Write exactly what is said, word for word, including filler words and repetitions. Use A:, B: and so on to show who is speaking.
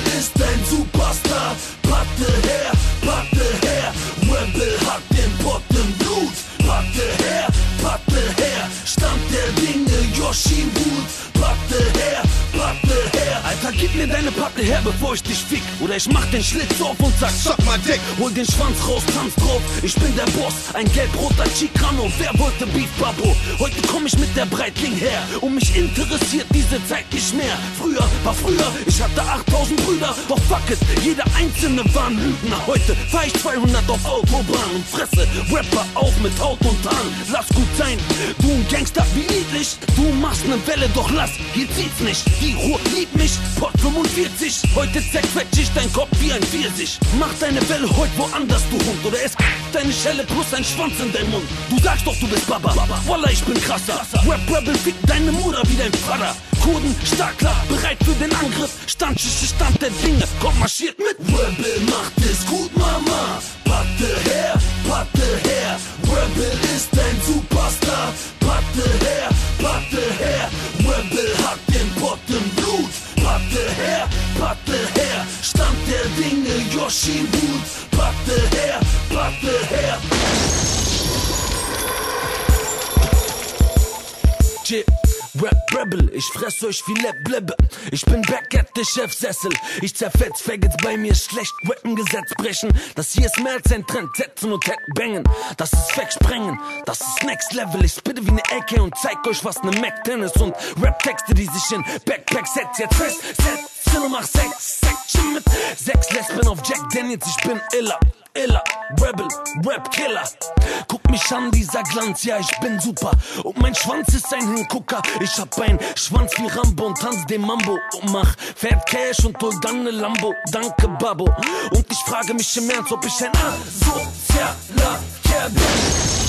A: ist ein Superstar. Patte her, Patte her, Rebel hat den Pott im Blut. Patte her, Patte her, Stand der Dinge, Yoshi Wood. Patte her, Patte her.
B: Alter, gib mir deine Patte her, bevor ich dich fick. Oder ich mach den Schlitz auf und sag, suck mal dick. Hol den Schwanz raus, tanz drauf, ich bin der Boss. Ein gelb-roter Chicano, wer wollte Beef, Babo? Heute komm ich mit der Breitling her und mich interessiert diese Zeit nicht mehr. Früher war früher, ich hatte achttausend Brüder. Doch fuck it, jeder einzelne war ein Lügner. Heute fahr ich zweihundert auf Autobahn und fresse Rapper auf mit Haut und Haaren. Lass gut sein, du ein Gangster, wie niedlich. Du machst ne Welle, doch lass, hier zieht's nicht. Die Ruhe liebt mich, Pott fünfundvierzig. Heute zerquetsch ich dein Kopf wie ein Pfirsich. Mach deine Welle heute woanders, du Hund. Oder es deine Schelle plus ein Schwanz in dein Mund. Du sagst doch, du bist Baba, Baba. Wallah, ich bin krasser. Rap Rebel, fick deine Mutter wie dein Vater. Kurden, stark klar, bereit für den Angriff. Standschicht, Stand der Dinge, komm, marschiert mit.
A: Rebel macht es gut, Mama. Patte her, Patte her, Rebel ist ein Superstar. Patte her, Patte her, Rebel hat den Pott im Blut. Patte her, Patte her, Stand der Dinge, Yoshi Wood. Patte her, Patte her.
B: J Rap Rebel, ich fress euch wie Leblebe. Ich bin back at the Chefsessel. Ich zerfetz Faggots, bei mir schlecht rappen, Gesetz brechen. Das hier ist mehr als ein Trend, setzen und bangen. Das ist wegsprengen, das ist Next Level. Ich spitte wie ne A K und zeig euch, was ne Mac Ten ist. Und Rap-Texte, die sich in Backpacks setzt jetzt fest. Setz, und mach Sex, Section mit sechs Lesben auf Jack Daniels. Ich bin iller. Illa, Rebel, Rap Killer. Guck mich an, dieser Glanz, ja, ich bin super. Und mein Schwanz ist ein Hingucker. Ich hab einen Schwanz wie Rambo und tanz den Mambo. Und mach Fat Cash und hol dann ne Lambo. Danke, Babo. Und ich frage mich im Ernst, ob ich ein asozialer Kerl bin.